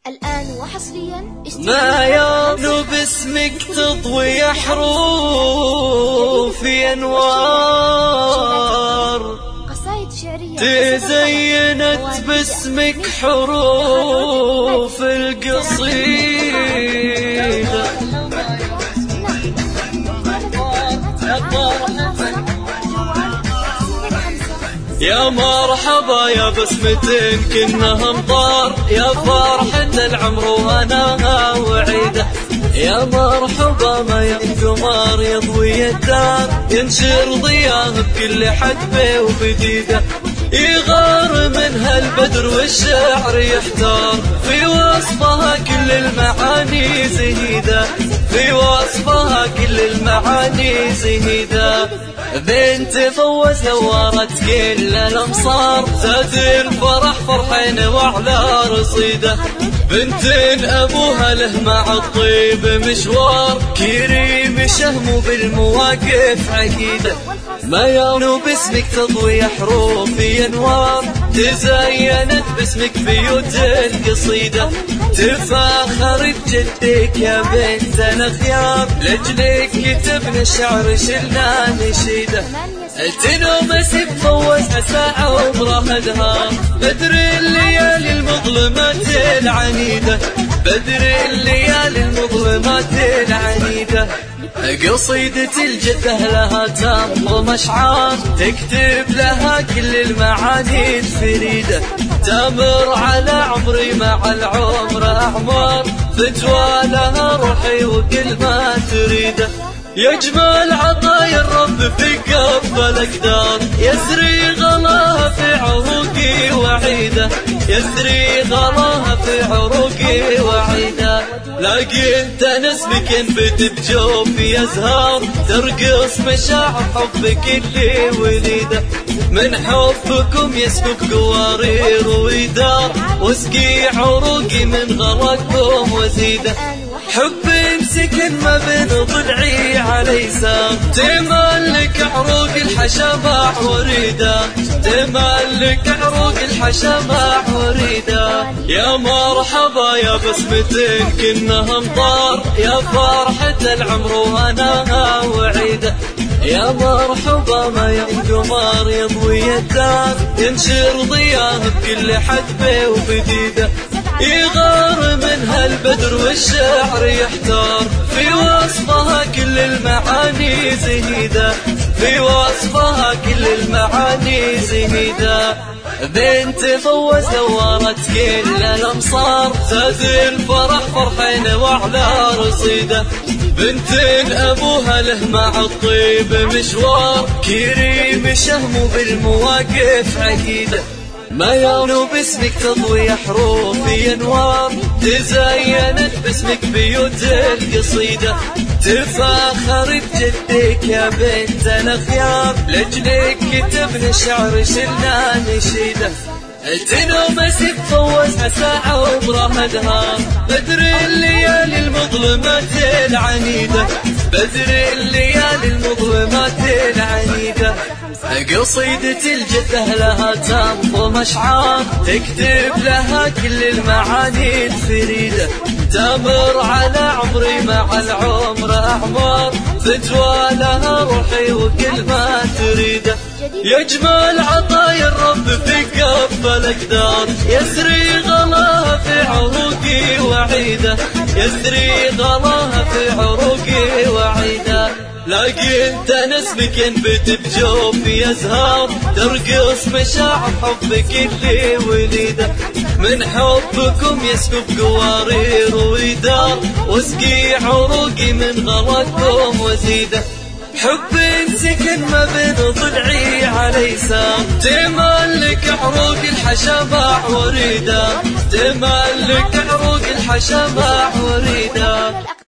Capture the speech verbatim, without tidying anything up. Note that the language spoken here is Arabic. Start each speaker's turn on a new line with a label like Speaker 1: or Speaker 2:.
Speaker 1: الآن وحصريا
Speaker 2: ما يبدو باسمك تضوي حروف أنوار،
Speaker 1: قصائد شعرية
Speaker 2: تزينت باسمك حروف القصيدة. يا مرحبا يا بسمتين كنا امطار، يا فرحة العمر وهناها وعيدة. يا مرحبا ما يا قمر يضوي الدار، ينشر ضياه بكل حدبة وبديدة. يغار منها البدر والشعر يحتار، في وصفها كل المعاني زهيدة، في وصفها كل المعاني زهيدة. بنت فوز نورت كل الامصار، زاد الفرح فرحين وعلى رصيده. بنت ابوها له مع الطيب مشوار، كريم شهم بالمواقف عقيده. ما يانو باسمك تضوي حروف انوار، تزينت باسمك بيوت القصيده. تفاخر بجدك يا بنت الاخيار، لاجلك كتبنا الشعر شلنا نشيده. تنومس بفوز عسى عمره دهار، بدر الليالي المظلمات العنيده، بدر الليالي المظلمات العنيده. قصيدة الجدة لها تنظم أشعار، تكتب لها كل المعاني الفريدة. تمر على عمري مع العمر أعمار، فتوى لها روحي وكل ما تريده. يجمل عطايا الرب في كف الأقدار، يسري غلاها في عروقي وعيده، يسري غلاها في عروقي وعيده. لقيت نسمك ينبت بجوفي أزهار، ترقص مشاعر حبك اللي وليده. من حبكم يسكب قوارير ويدار، واسقي عروقي من غرقكم وزيده. حب سكن ما بين ضلعي على يسار، تملك عروق الحشماع وريده، تملك عروق الحشماع وريده. يا مرحبا يا بسمتين كنا امطار، يا فرحة العمر وهناها وعيده. يا مرحبا ما يا قمر يضوي الدار، ينشر ضياه بكل حدبة وبديده. يغار منها البدر والشعر يحتار، في وصفها كل المعاني زهيدة، في وصفها كل المعاني زهيدة. بنت فوز نورت كل الامصار، زاد الفرح فرحين وعلى رصيده. بنت ابوها له مع الطيب مشوار، كريم شهم بالمواقف عقيده. ما يانو باسمك تضوي حروف انوار، تزينت باسمك بيوت القصيده. تفاخر بجدك يا بنت الاخيار، لاجلك كتبنا الشعر شلنا نشيده. تنومس بفوز عسى عمره دهار، بدر الليالي المظلمات العنيده، بدر الليالي المظلمات العنيده. قصيدة الجدة لها تنظم أشعار، تكتب لها كل المعاني الفريدة. تمر على عمري مع العمر أعمار، فتوى لها روحي وكل ما تريده. يجمل عطايا الرب في كف الأقدار، يسري غلاها في عروقي وعيده، يسري غلاها في عروقي وعيده. لقيت نسمك ينبت بجوفي أزهار، ترقص مشاعر حبك اللي وليده. من حبكم يسكب قوارير ويدار، واسقي عروقي من غرقكم وزيده. حب سكن ما بين ضلعي على يسار، تملك عروق الحشماع وريده، تملك عروق الحشماع وريده.